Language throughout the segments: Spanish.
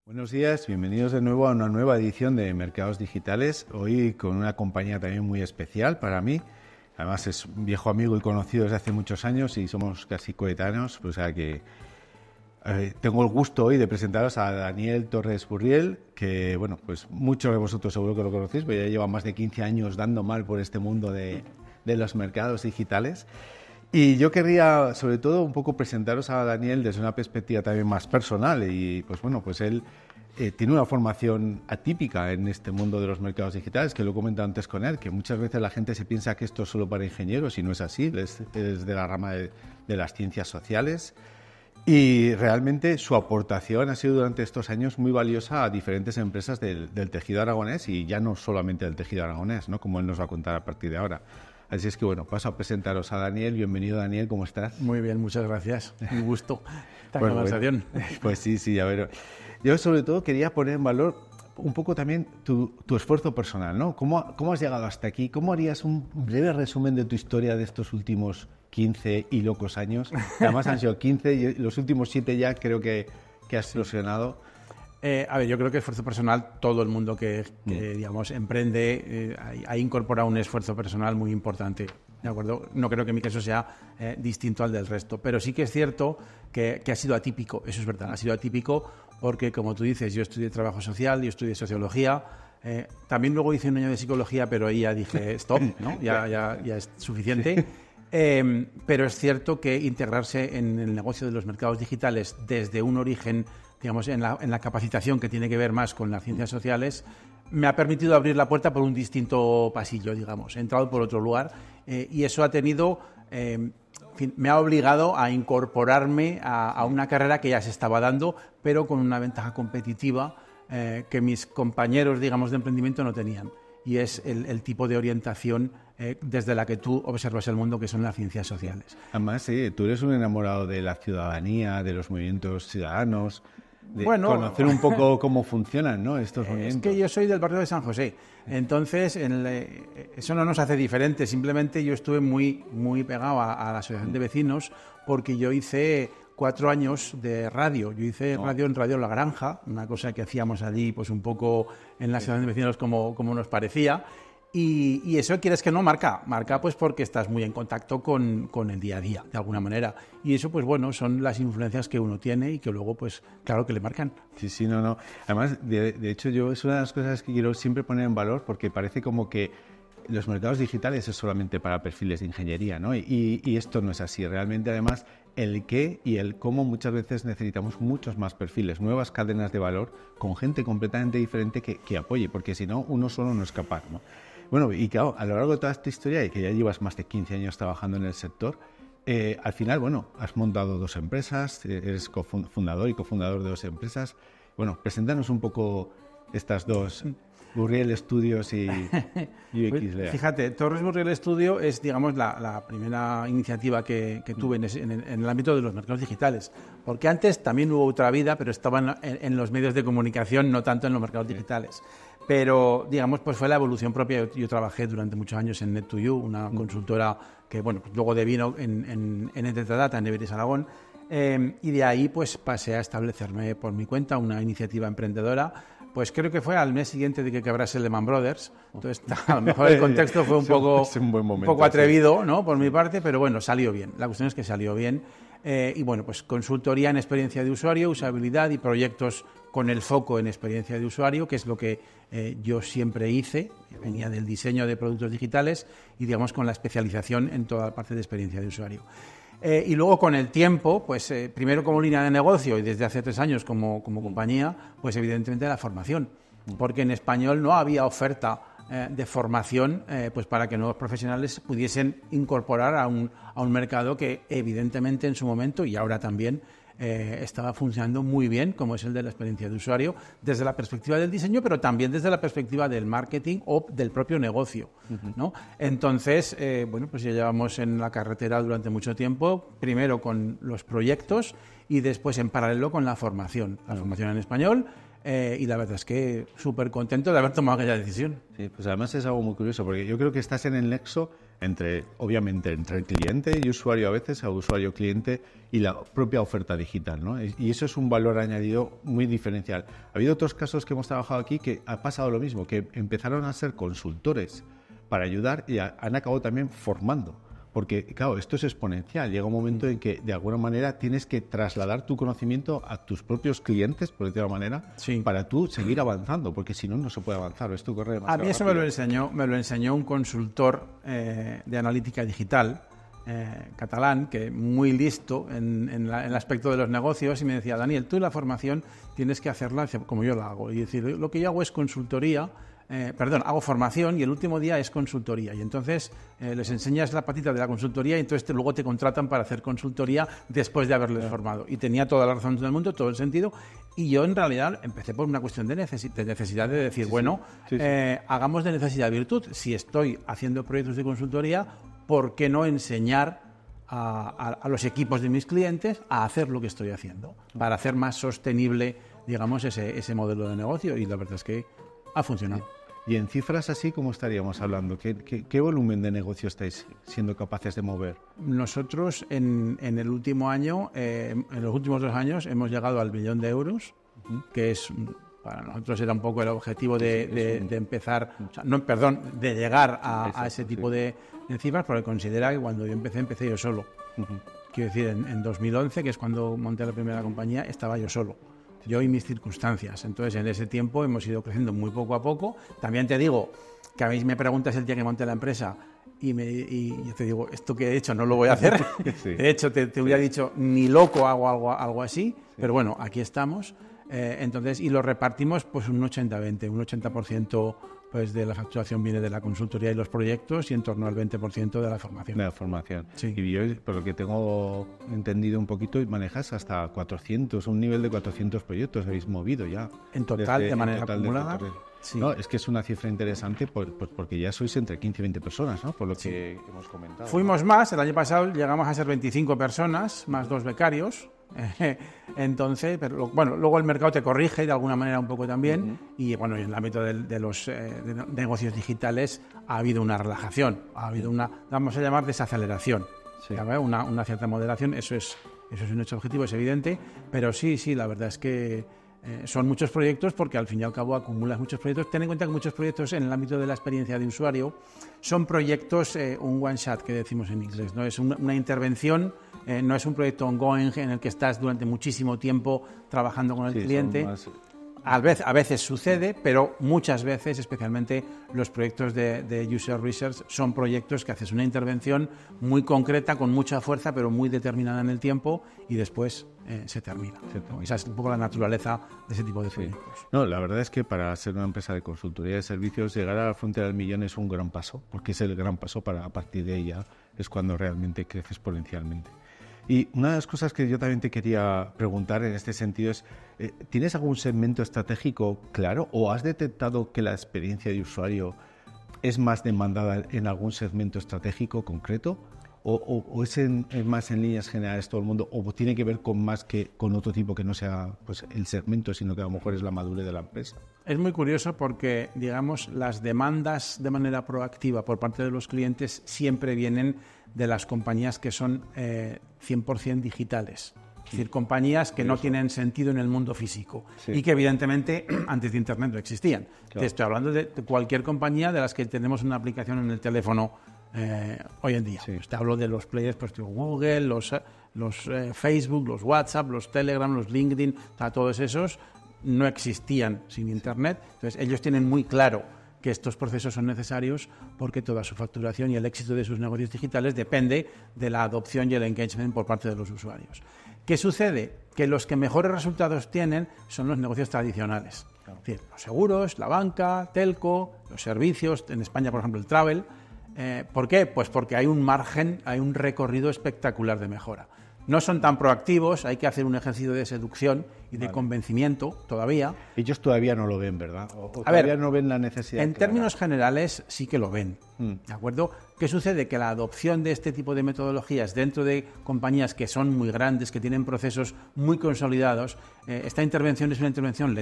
Buenos días, bienvenidos de nuevo a una nueva edición de Mercados Digitales, hoy con una compañía también muy especial para mí. Además es un viejo amigo y conocido desde hace muchos años y somos casi coetáneos, o sea que tengo el gusto hoy de presentaros a Daniel Torres Burriel, que bueno, pues muchos de vosotros seguro que lo conocéis, porque ya lleva más de 15 años dando mal por este mundo de los mercados digitales. Y yo querría, sobre todo, un poco presentaros a Daniel desde una perspectiva también más personal. Y, pues bueno, pues él tiene una formación atípica en este mundo de los mercados digitales, que lo he comentado antes con él, que muchas veces la gente se piensa que esto es solo para ingenieros y no es así, es de la rama de las ciencias sociales. Y realmente su aportación ha sido durante estos años muy valiosa a diferentes empresas del tejido aragonés y ya no solamente del tejido aragonés, ¿no? Como él nos va a contar a partir de ahora. Así es que, bueno, paso a presentaros a Daniel. Bienvenido, Daniel, ¿cómo estás? Muy bien, muchas gracias. Un gusto esta conversación. Bueno, pues sí, a ver. Yo, sobre todo, quería poner en valor un poco también tu esfuerzo personal, ¿no? ¿Cómo has llegado hasta aquí? ¿Cómo harías un breve resumen de tu historia de estos últimos 15 y locos años? Además han sido 15 y los últimos 7 ya creo que has explosionado. A ver, yo creo que esfuerzo personal, todo el mundo que digamos, emprende ha incorporado un esfuerzo personal muy importante, ¿de acuerdo? No creo que mi caso sea distinto al del resto, pero sí que es cierto que ha sido atípico, eso es verdad, ha sido atípico porque, como tú dices, yo estudié trabajo social, yo estudié sociología, también luego hice un año de psicología, pero ahí ya dije, stop, ¿no? Ya es suficiente. Sí. Pero es cierto que integrarse en el negocio de los mercados digitales desde un origen, digamos, en la capacitación que tiene que ver más con las ciencias sociales, me ha permitido abrir la puerta por un distinto pasillo, digamos. He entrado por otro lugar y eso ha tenido, en fin, me ha obligado a incorporarme a una carrera que ya se estaba dando, pero con una ventaja competitiva que mis compañeros, digamos, de emprendimiento no tenían. Y es el tipo de orientación desde la que tú observas el mundo, que son las ciencias sociales. Además, sí, tú eres un enamorado de la ciudadanía, de los movimientos ciudadanos, de conocer un poco cómo funcionan, ¿no?, estos movimientos. Es que yo soy del barrio de San José, entonces eso no nos hace diferentes, simplemente yo estuve muy pegado a la asociación de vecinos porque yo hice 4 años de radio. Yo hice radio en Radio La Granja, una cosa que hacíamos allí pues un poco en la asociación de vecinos como nos parecía. Y eso, quieres que no, marca pues porque estás muy en contacto con el día a día, de alguna manera. Y eso, pues bueno, son las influencias que uno tiene y que luego, pues claro que le marcan. Sí, no. Además, de hecho, yo es una de las cosas que quiero siempre poner en valor porque parece como que los mercados digitales es solamente para perfiles de ingeniería, ¿no? Y esto no es así. Realmente, además, el qué y el cómo muchas veces necesitamos muchos más perfiles, nuevas cadenas de valor con gente completamente diferente que apoye, porque si no, uno solo no es capaz, ¿no? Bueno, y claro, a lo largo de toda esta historia, y que ya llevas más de 15 años trabajando en el sector, al final, bueno, has montado 2 empresas, eres fundador y cofundador de 2 empresas. Bueno, preséntanos un poco estas 2, Burriel Studios y UXLea. Fíjate, Torres Burriel Studio es, digamos, la primera iniciativa que tuve en el ámbito de los mercados digitales, porque antes también hubo otra vida, pero estaba en los medios de comunicación, no tanto en los mercados digitales. Pero, digamos, pues fue la evolución propia. Yo trabajé durante muchos años en Net2U, una consultora que, bueno, pues luego devino en Entretadata, en Everest Aragón, y de ahí pues pasé a establecerme por mi cuenta una iniciativa emprendedora. Pues creo que fue al mes siguiente de que quebrase Lehman Brothers. Entonces, a lo mejor el contexto fue un poco atrevido, ¿no?, por mi parte, pero bueno, salió bien. La cuestión es que salió bien. Y bueno, pues consultoría en experiencia de usuario, usabilidad y proyectos con el foco en experiencia de usuario, que es lo que yo siempre hice. Venía del diseño de productos digitales y, digamos, con la especialización en toda la parte de experiencia de usuario. Y luego, con el tiempo, pues primero como línea de negocio y desde hace 3 años como compañía, pues evidentemente la formación, porque en español no había oferta de formación pues para que nuevos profesionales pudiesen incorporar a un mercado que evidentemente en su momento y ahora también estaba funcionando muy bien, como es el de la experiencia de usuario, desde la perspectiva del diseño, pero también desde la perspectiva del marketing o del propio negocio, ¿no? Entonces, bueno, pues ya llevamos en la carretera durante mucho tiempo, primero con los proyectos y después en paralelo con la formación en español. Y la verdad es que súper contento de haber tomado aquella decisión. Sí, pues además es algo muy curioso, porque yo creo que estás en el nexo obviamente, entre el cliente y usuario a veces, a usuario-cliente y la propia oferta digital, ¿no? Y eso es un valor añadido muy diferencial. Ha habido otros casos que hemos trabajado aquí que ha pasado lo mismo, que empezaron a ser consultores para ayudar y han acabado también formando. Porque, claro, esto es exponencial. Llega un momento en que, de alguna manera, tienes que trasladar tu conocimiento a tus propios clientes, por decirlo de alguna manera, para tú seguir avanzando, porque si no, no se puede avanzar. Esto corre demasiado A mí eso me lo enseñó un consultor de analítica digital catalán, que muy listo en el aspecto de los negocios, y me decía: Daniel, tú la formación tienes que hacerla como yo la hago. Y decir, lo que yo hago es consultoría. Hago formación y el último día es consultoría. Y entonces les enseñas la patita de la consultoría y entonces luego te contratan para hacer consultoría después de haberles formado. Y tenía toda la razón del mundo, todo el sentido. Y yo en realidad empecé por una cuestión de necesidad de decir, hagamos de necesidad virtud. Si estoy haciendo proyectos de consultoría, ¿por qué no enseñar a los equipos de mis clientes a hacer lo que estoy haciendo? Para hacer más sostenible, digamos, ese modelo de negocio. Y la verdad es que ha funcionado. Y en cifras así, ¿cómo estaríamos hablando? ¿Qué volumen de negocio estáis siendo capaces de mover? Nosotros en el último año, en los últimos 2 años, hemos llegado al 1 millón de euros, que es, para nosotros era un poco el objetivo de empezar, de llegar a ese tipo de cifras, porque considera que cuando yo empecé yo solo. Quiero decir, en 2011, que es cuando monté la primera compañía, estaba yo solo. Yo y mis circunstancias. Entonces, en ese tiempo hemos ido creciendo muy poco a poco. También te digo que a mí me preguntas el día que monté la empresa y yo te digo, esto que he hecho no lo voy a hacer. Sí. De hecho, te hubiera dicho, ni loco hago algo así. Sí. Pero bueno, aquí estamos. Entonces, y lo repartimos pues un 80-20, un 80% pues de la facturación viene de la consultoría y los proyectos y en torno al 20% de la formación. De la formación. Sí. Y yo, por lo que tengo entendido un poquito, manejas hasta 400, un nivel de 400 proyectos habéis movido ya. En total, de manera acumulada. Sí. No, es que es una cifra interesante porque ya sois entre 15 y 20 personas, ¿no? Por lo que hemos comentado. Fuimos más, el año pasado llegamos a ser 25 personas, más 2 becarios. Entonces, pero bueno, luego el mercado te corrige de alguna manera un poco también y bueno, en el ámbito de los de negocios digitales ha habido una relajación, ha habido una, vamos a llamar, desaceleración, una cierta moderación. Eso es un hecho objetivo, es evidente, pero sí, la verdad es que son muchos proyectos porque al fin y al cabo acumulas muchos proyectos. Ten en cuenta que muchos proyectos en el ámbito de la experiencia de usuario son proyectos, un one shot que decimos en inglés, ¿no? Es una intervención. No es un proyecto ongoing en el que estás durante muchísimo tiempo trabajando con el cliente. A veces sucede, pero muchas veces, especialmente los proyectos de User Research, son proyectos que haces una intervención muy concreta, con mucha fuerza, pero muy determinada en el tiempo y después se termina. Esa es un poco la naturaleza de ese tipo de proyectos. No, la verdad es que para ser una empresa de consultoría de servicios, llegar a la frontera del millón es un gran paso, porque es el gran paso para, a partir de ella, es cuando realmente crece exponencialmente. Y una de las cosas que yo también te quería preguntar en este sentido es, ¿tienes algún segmento estratégico claro o has detectado que la experiencia de usuario es más demandada en algún segmento estratégico concreto? ¿O es más en líneas generales todo el mundo? ¿O tiene que ver con más que con otro tipo que no sea pues el segmento, sino que a lo mejor es la madurez de la empresa? Es muy curioso porque, digamos, las demandas de manera proactiva por parte de los clientes siempre vienen de las compañías que son 100% digitales. Es decir, compañías que no tienen sentido en el mundo físico y que evidentemente antes de Internet no existían. Claro. Te estoy hablando de cualquier compañía de las que tenemos una aplicación en el teléfono hoy en día. Te hablo de los players, pues Google, los Facebook, los WhatsApp, los Telegram, los LinkedIn, todos esos no existían sin Internet. Entonces ellos tienen muy claro que estos procesos son necesarios porque toda su facturación y el éxito de sus negocios digitales depende de la adopción y el engagement por parte de los usuarios. ¿Qué sucede? Que los que mejores resultados tienen son los negocios tradicionales. Claro. Es decir, los seguros, la banca, telco, los servicios, en España, por ejemplo, el travel. ¿Por qué? Pues porque hay un margen, hay un recorrido espectacular de mejora. No son tan proactivos, hay que hacer un ejercicio de seducción y de convencimiento todavía. Ellos todavía no lo ven, ¿verdad? O todavía no ven la necesidad. En términos generales sí que lo ven, ¿de acuerdo? ¿Qué sucede? Que la adopción de este tipo de metodologías dentro de compañías que son muy grandes, que tienen procesos muy consolidados, esta intervención es una intervención lenta.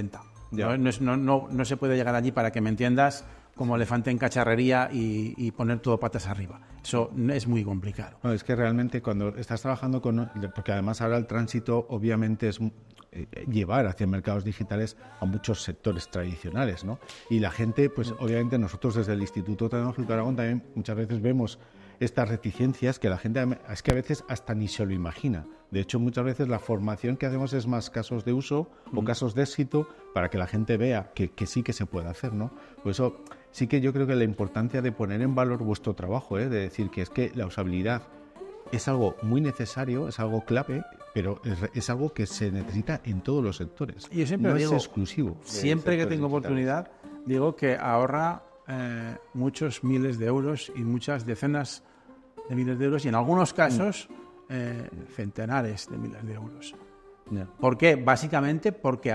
Ya. No se puede llegar allí, para que me entiendas, como elefante en cacharrería y poner todo patas arriba. Eso es muy complicado. No, es que realmente cuando estás trabajando porque además ahora el tránsito obviamente es llevar hacia mercados digitales a muchos sectores tradicionales, ¿no? Y la gente, pues obviamente nosotros desde el Instituto Tecnológico de Aragón también muchas veces vemos estas reticencias que la gente es que a veces hasta ni se lo imagina. De hecho, muchas veces la formación que hacemos es más casos de uso o casos de éxito para que la gente vea que sí que se puede hacer, ¿no? Por eso sí que yo creo que la importancia de poner en valor vuestro trabajo, de decir que es que la usabilidad es algo muy necesario, es algo clave, pero es algo que se necesita en todos los sectores. Y yo siempre no digo, es exclusivo. Siempre que tengo oportunidad, digo que ahorra muchos miles de euros y muchas decenas de miles de euros, y en algunos casos centenares de miles de euros. Yeah. ¿Por qué? Básicamente porque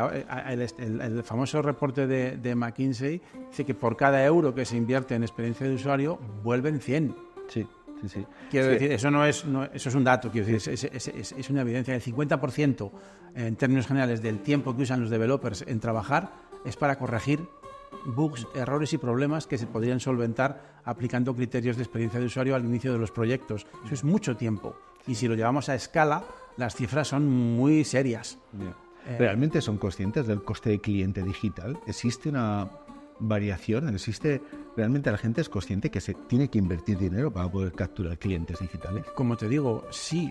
el famoso reporte de McKinsey dice que por cada euro que se invierte en experiencia de usuario, vuelven 100. Sí. Sí. Quiero decir, eso eso es un dato, quiero decir, es una evidencia. El 50% en términos generales del tiempo que usan los developers en trabajar es para corregir bugs, errores y problemas que se podrían solventar aplicando criterios de experiencia de usuario al inicio de los proyectos. Eso es mucho tiempo. Y si lo llevamos a escala, las cifras son muy serias. Yeah. ¿Realmente son conscientes del coste de cliente digital? ¿Existe una variación? ¿Realmente la gente es consciente que se tiene que invertir dinero para poder capturar clientes digitales? Como te digo, sí,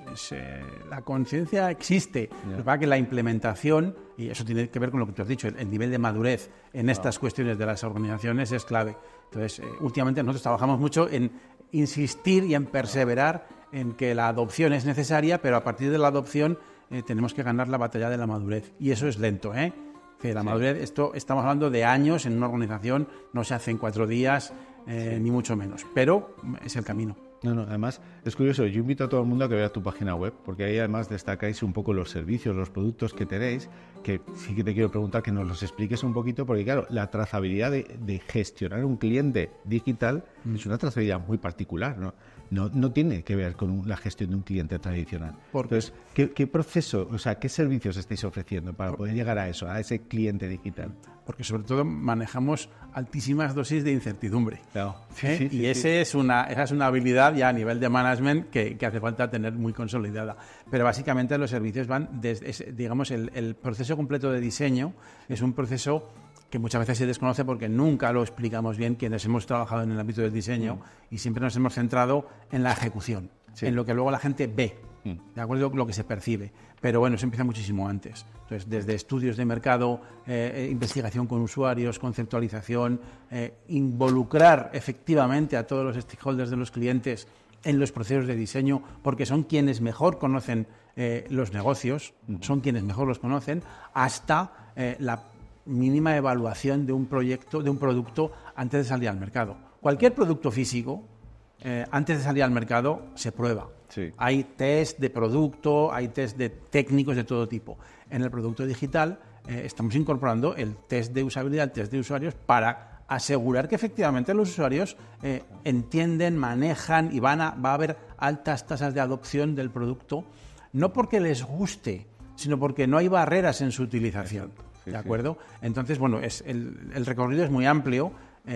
la conciencia existe. Lo que pasa es que la implementación, y eso tiene que ver con lo que tú has dicho, el nivel de madurez en estas cuestiones de las organizaciones es clave. Entonces, últimamente nosotros trabajamos mucho en insistir y en perseverar en que la adopción es necesaria, pero a partir de la adopción tenemos que ganar la batalla de la madurez. Y eso es lento, Que la madurez, estamos hablando de años en una organización, no se hace en 4 días, ni mucho menos, pero es el camino. No, además es curioso, yo invito a todo el mundo a que vea tu página web, porque ahí además destacáis un poco los servicios, los productos que tenéis, que sí que te quiero preguntar que nos los expliques un poquito, porque claro, la trazabilidad de gestionar un cliente digital es una trazabilidad muy particular, no tiene que ver con la gestión de un cliente tradicional. Entonces, ¿qué proceso, o sea, qué servicios estáis ofreciendo para poder llegar a eso, a ese cliente digital? Porque sobre todo manejamos altísimas dosis de incertidumbre. Claro. Y esa es una habilidad ya a nivel de management que hace falta tener muy consolidada. Pero básicamente los servicios van desde, digamos, el proceso completo de diseño es un proceso que muchas veces se desconoce porque nunca lo explicamos bien quienes hemos trabajado en el ámbito del diseño y siempre nos hemos centrado en la ejecución, en lo que luego la gente ve, ¿de acuerdo? Lo que se percibe. Pero bueno, eso empieza muchísimo antes. Entonces, desde estudios de mercado, investigación con usuarios, conceptualización, involucrar efectivamente a todos los stakeholders de los clientes en los procesos de diseño, porque son quienes mejor conocen los negocios, son quienes mejor los conocen, hasta la mínima evaluación de un proyecto, de un producto antes de salir al mercado. Cualquier producto físico, antes de salir al mercado, se prueba. Sí. Hay test de producto, hay test de técnicos de todo tipo. En el producto digital estamos incorporando el test de usabilidad, el test de usuarios, para asegurar que efectivamente los usuarios entienden, manejan y va a haber altas tasas de adopción del producto, no porque les guste, sino porque no hay barreras en su utilización. ¿De acuerdo? Entonces, bueno, el recorrido es muy amplio.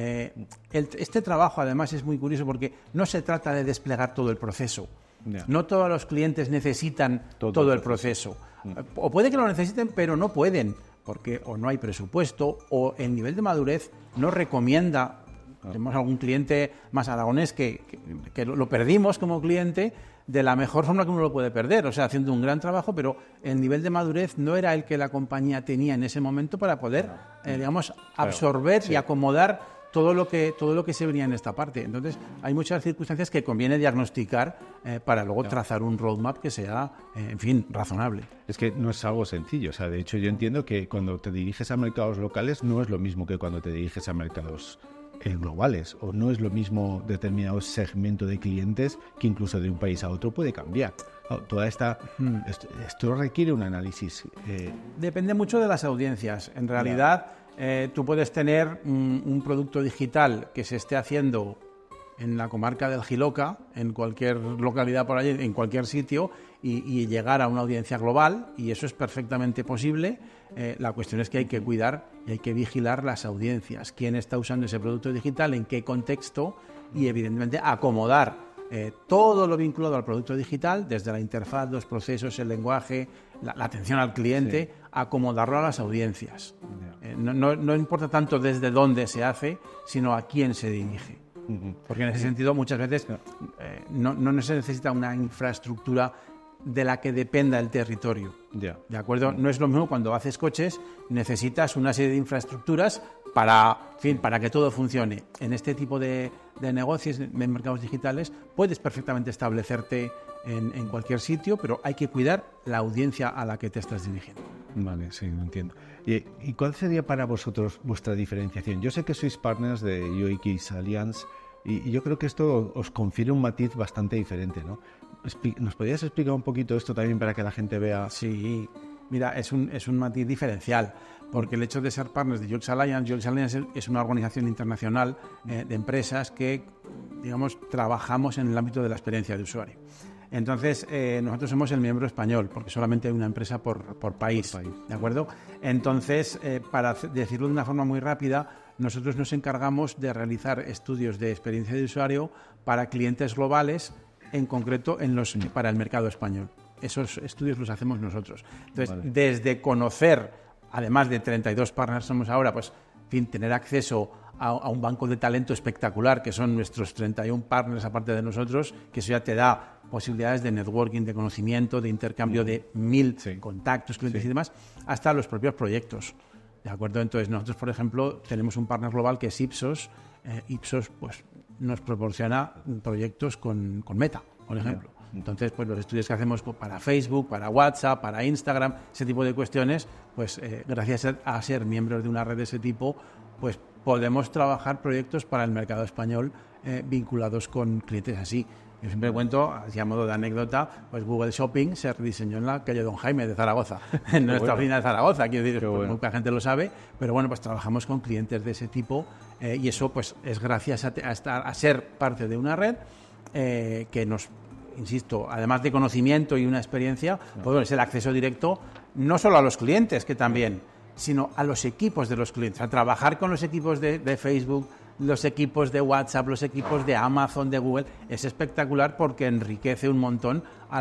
Este trabajo, además, es muy curioso porque no se trata de desplegar todo el proceso. No todos los clientes necesitan todo el proceso. O puede que lo necesiten, pero no pueden, porque o no hay presupuesto o el nivel de madurez no recomienda. Tenemos algún cliente más aragonés que lo perdimos como cliente de la mejor forma que uno lo puede perder, o sea, haciendo un gran trabajo, pero el nivel de madurez no era el que la compañía tenía en ese momento para poder, digamos, absorber y acomodar todo lo que se venía en esta parte. Entonces, hay muchas circunstancias que conviene diagnosticar para luego trazar un roadmap que sea, en fin, razonable. Es que no es algo sencillo. O sea, de hecho, yo entiendo que cuando te diriges a mercados locales no es lo mismo que cuando te diriges a mercados globales, o no es lo mismo determinado segmento de clientes que incluso de un país a otro puede cambiar. Toda esto requiere un análisis. Depende mucho de las audiencias. En realidad, tú puedes tener un producto digital que se esté haciendo en la comarca del Jiloca, en cualquier localidad por allí, en cualquier sitio, y llegar a una audiencia global, y eso es perfectamente posible. La cuestión es que hay que cuidar y hay que vigilar las audiencias, quién está usando ese producto digital, en qué contexto, y evidentemente acomodar todo lo vinculado al producto digital, desde la interfaz, los procesos, el lenguaje, la atención al cliente, acomodarlo a las audiencias. No importa tanto desde dónde se hace, sino a quién se dirige. Porque en ese sentido muchas veces no se necesita una infraestructura de la que dependa el territorio. ¿De acuerdo? No es lo mismo cuando haces coches, necesitas una serie de infraestructuras para que todo funcione. En este tipo de negocios, en mercados digitales, puedes perfectamente establecerte en cualquier sitio, pero hay que cuidar la audiencia a la que te estás dirigiendo. Vale, sí, lo entiendo. ¿Y cuál sería para vosotros vuestra diferenciación? Yo sé que sois partners de UX Alliance y yo creo que esto os confiere un matiz bastante diferente, ¿no? ¿Nos podrías explicar un poquito esto también para que la gente vea? Sí, mira, es un matiz diferencial, porque el hecho de ser partners de UX Alliance es una organización internacional de empresas que, digamos, trabajamos en el ámbito de la experiencia de usuario. Entonces, nosotros somos el miembro español, porque solamente hay una empresa por país, ¿de acuerdo? Entonces, para decirlo de una forma muy rápida, nosotros nos encargamos de realizar estudios de experiencia de usuario para clientes globales, en concreto para el mercado español. Esos estudios los hacemos nosotros. Entonces, desde conocer, además de 32 partners somos ahora, pues, en fin, tener acceso a un banco de talento espectacular, que son nuestros 31 partners aparte de nosotros, que eso ya te da posibilidades de networking, de conocimiento, de intercambio de 1000 contactos, clientes y demás, hasta los propios proyectos. ¿De acuerdo? Entonces, nosotros, por ejemplo, tenemos un partner global que es Ipsos. Ipsos, pues, nos proporciona proyectos con Meta, por ejemplo. Entonces, pues los estudios que hacemos para Facebook, para WhatsApp, para Instagram, ese tipo de cuestiones, pues gracias a ser miembros de una red de ese tipo, pues podemos trabajar proyectos para el mercado español vinculados con clientes así. Yo siempre cuento, así a modo de anécdota, pues Google Shopping se rediseñó en la calle Don Jaime de Zaragoza, en nuestra oficina de Zaragoza. Quiero decir, pues, poca gente lo sabe, pero bueno, pues trabajamos con clientes de ese tipo y eso pues es gracias a ser parte de una red que nos, insisto, además de conocimiento y una experiencia, pues es el acceso directo no solo a los clientes, que también, sino a los equipos de los clientes, a trabajar con los equipos de Facebook, los equipos de WhatsApp, los equipos de Amazon, de Google. Es espectacular porque enriquece un montón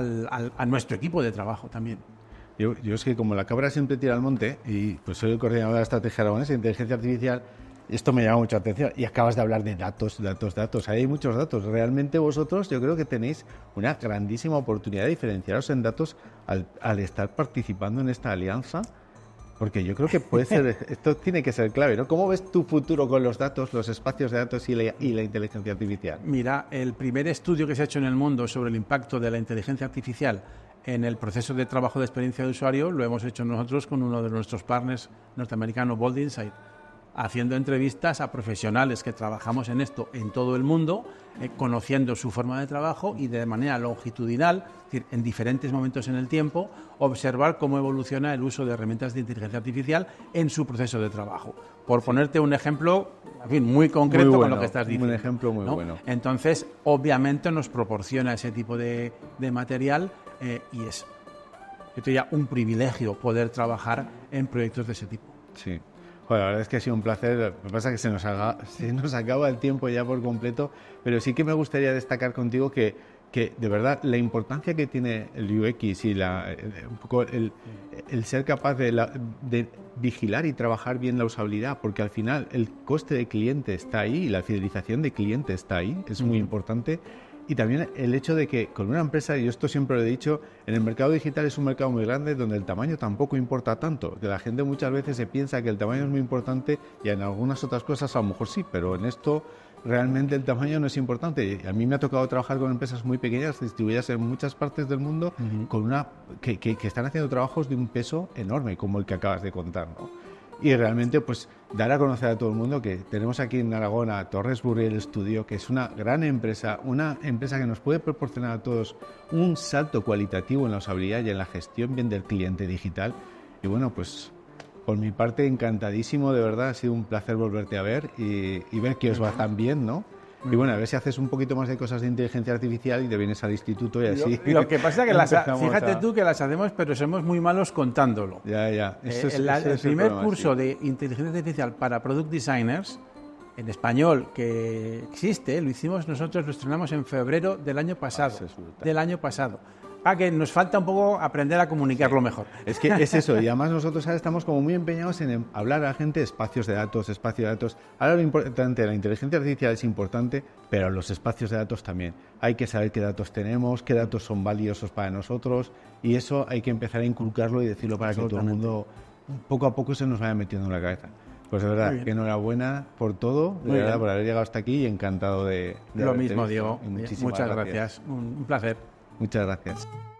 a nuestro equipo de trabajo también. Yo es que como la cabra siempre tira al monte, y pues soy el coordinador de la estrategia aragonesa de inteligencia artificial, esto me llama mucha atención. Y acabas de hablar de datos. Ahí hay muchos datos. Realmente vosotros yo creo que tenéis una grandísima oportunidad de diferenciaros en datos al estar participando en esta alianza. Porque yo creo que puede ser, esto tiene que ser clave, ¿no? ¿Cómo ves tu futuro con los datos, los espacios de datos y la inteligencia artificial? Mira, el primer estudio que se ha hecho en el mundo sobre el impacto de la inteligencia artificial en el proceso de trabajo de experiencia de usuario lo hemos hecho nosotros con uno de nuestros partners norteamericanos, Bold Insight, haciendo entrevistas a profesionales que trabajamos en esto en todo el mundo, conociendo su forma de trabajo y de manera longitudinal, es decir, en diferentes momentos en el tiempo, observar cómo evoluciona el uso de herramientas de inteligencia artificial en su proceso de trabajo. Por ponerte un ejemplo, en fin, muy concreto muy bueno, con lo que estás diciendo. Un ejemplo muy bueno. Entonces, obviamente nos proporciona ese tipo de material y es, yo te diría, un privilegio poder trabajar en proyectos de ese tipo. Sí. Bueno, la verdad es que ha sido un placer. Lo que pasa es que se nos acaba el tiempo ya por completo, pero sí que me gustaría destacar contigo que de verdad la importancia que tiene el UX y un poco el ser capaz de vigilar y trabajar bien la usabilidad, porque al final el coste de cliente está ahí y la fidelización de cliente está ahí, es muy importante. Y también el hecho de que con una empresa, y yo esto siempre lo he dicho, en el mercado digital es un mercado muy grande donde el tamaño tampoco importa tanto, que la gente muchas veces se piensa que el tamaño es muy importante y en algunas otras cosas a lo mejor sí, pero en esto realmente el tamaño no es importante. A mí me ha tocado trabajar con empresas muy pequeñas, distribuidas en muchas partes del mundo, con que están haciendo trabajos de un peso enorme, como el que acabas de contar, ¿no? Y realmente pues dar a conocer a todo el mundo que tenemos aquí en Aragón a Torres Burriel Studio, que es una gran empresa, una empresa que nos puede proporcionar a todos un salto cualitativo en la usabilidad y en la gestión bien del cliente digital. Y bueno, pues por mi parte encantadísimo, de verdad, ha sido un placer volverte a ver y ver que os va tan bien, ¿no? Y bueno, a ver si haces un poquito más de cosas de inteligencia artificial y te vienes al instituto y así. Lo que pasa es que fíjate tú que las hacemos, pero somos muy malos contándolo. Ya. El primer curso de inteligencia artificial para product designers en español que existe, lo hicimos nosotros, lo estrenamos en febrero del año pasado. Que nos falta un poco aprender a comunicarlo mejor. Es que es eso, y además nosotros ahora estamos como muy empeñados en hablar a la gente de espacio de datos. Ahora lo importante, la inteligencia artificial es importante, pero los espacios de datos también. Hay que saber qué datos tenemos, qué datos son valiosos para nosotros, y eso hay que empezar a inculcarlo y decirlo para que todo el mundo poco a poco se nos vaya metiendo en la cabeza. Pues de verdad, que enhorabuena por todo, de verdad, por haber llegado hasta aquí y encantado de lo mismo, visto. Diego. Muchas gracias. Un placer. Muchas gracias.